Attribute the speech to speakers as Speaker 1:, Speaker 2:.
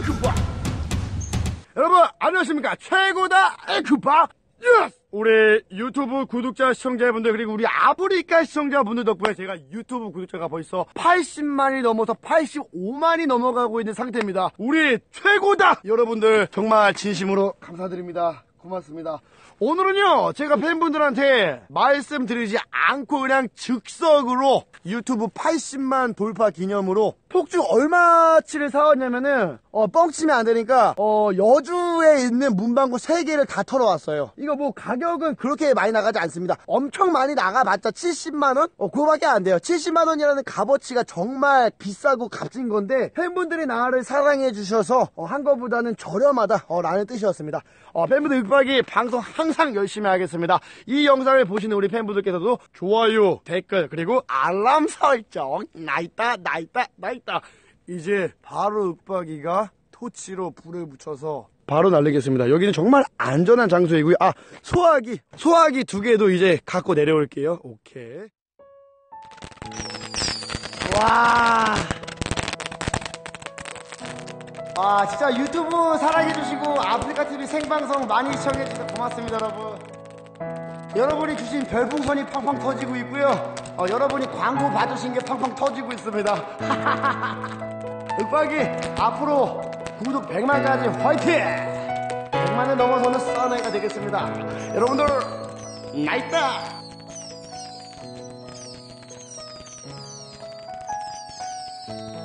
Speaker 1: 에크박. 여러분 안녕하십니까, 최고다 에크박. 예스! 우리 유튜브 구독자 시청자분들 그리고 우리 아프리카 시청자분들 덕분에 제가 유튜브 구독자가 벌써 80만이 넘어서 85만이 넘어가고 있는 상태입니다. 우리 최고다 여러분들 정말 진심으로 감사드립니다. 고맙습니다. 오늘은요 제가 팬분들한테 말씀드리지 않고 그냥 즉석으로 유튜브 80만 돌파 기념으로 폭죽 얼마치를 사왔냐면은 뻥치면 안 되니까 여주에 있는 문방구 3개를 다 털어왔어요. 이거 뭐 가격은 그렇게 많이 나가지 않습니다. 엄청 많이 나가봤자 70만원? 그거밖에 안 돼요. 70만원이라는 값어치가 정말 비싸고 값진 건데 팬분들이 나를 사랑해 주셔서 한 거보다는 저렴하다 라는 뜻이었습니다. 팬분들 윽박이 방송 항상 열심히 하겠습니다. 이 영상을 보시는 우리 팬분들께서도 좋아요, 댓글 그리고 알람 설정 나있다 이제 바로 윽박이가 토치로 불을 붙여서 바로 날리겠습니다. 여기는 정말 안전한 장소이고요. 소화기 2개도 이제 갖고 내려올게요. 오케이. 와. 진짜 유튜브 사랑해주시고 아프리카TV 생방송 많이 시청해주셔서 고맙습니다. 여러분이 주신 별풍선이 팡팡 터지고 있고요. 여러분이 광고 봐주신 게 팡팡 터지고 있습니다. 윽박이 앞으로 구독 100만까지 화이팅! 100만을 넘어서는 써내가 되겠습니다. 여러분들 나있다!